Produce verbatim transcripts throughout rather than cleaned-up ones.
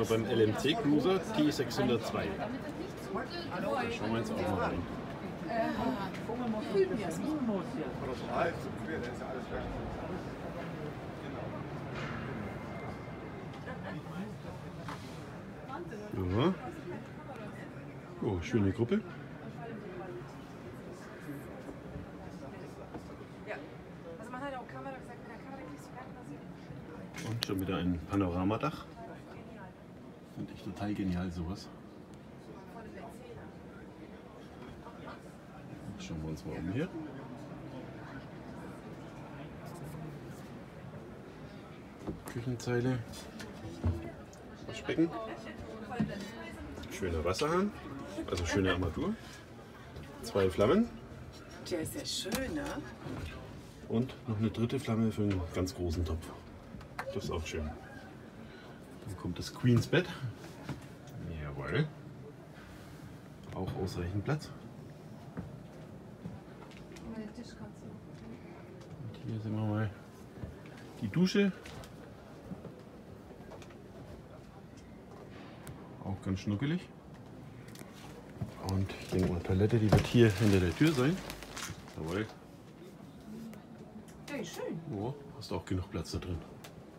beim L M C Cruiser T sechshundertzwei. Da schauen wir jetzt auch mal rein. Ja. Oh, schöne Gruppe. Und schon wieder ein Panoramadach. Finde ich total genial, sowas. Schauen wir uns mal um hier. Küchenzeile. Waschbecken. Schöner Wasserhahn. Also schöne Armatur. Zwei Flammen. Der ist ja schön, ne? Und noch eine dritte Flamme für einen ganz großen Topf. Das ist auch schön. Dann kommt das Queens Bett. Jawohl. Auch ausreichend Platz. Und hier sehen wir mal die Dusche. Auch ganz schnuckelig. Und ich denke mal, Toilette, die wird hier hinter der Tür sein. Jawohl. Ja, schön. Oh, hast auch genug Platz da drin.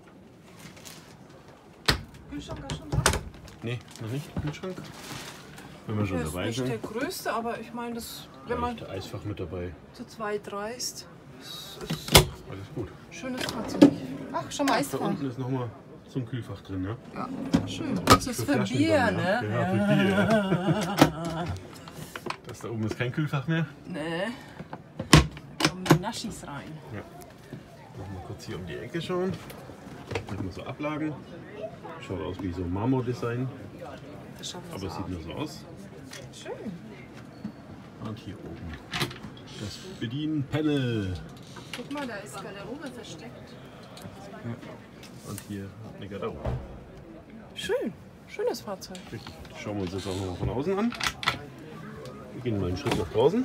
Kühlschrank ist schon da? Nee, noch nicht. Kühlschrank. Wenn wir schon Der dabei ist sind. nicht der größte, aber ich meine, das, wenn man Der Eisfach mit dabei. zu zweit reist, das ist Alles gut. ein schönes Fahrzeug. Ach, schon mal Da Eisfach. unten ist nochmal so ein Kühlfach drin, ja? Ja, schön. Das ist für Flaschen Bier, dann, ja. ne? Ja, für Bier. Das da oben ist kein Kühlfach mehr. Ne. Da kommen die Naschis rein. Ja. Noch mal kurz hier um die Ecke schauen. Machen wir so Ablagen. Schaut aus wie so Marmordesign. Das schaffen wir Aber so sieht nur so aus. Schön. Und hier oben das Bedienpanel. Guck mal, da ist Garderobe versteckt. Und hier eine Garderobe. Schön. Schönes Fahrzeug. Richtig. Schauen wir uns das auch noch mal von außen an. Wir gehen mal einen Schritt nach draußen.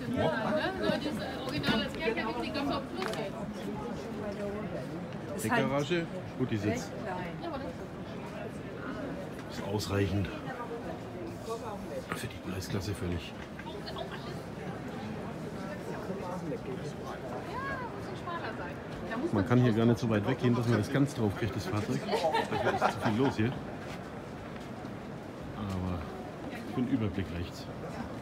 Heckgarage, gut, die sitzt. Ist ausreichend. Für die Preisklasse völlig. Man kann hier gar nicht so weit weggehen, dass man das ganz drauf kriegt, das Fahrzeug. Dafür ist zu viel los hier. Aber für den Überblick reicht's.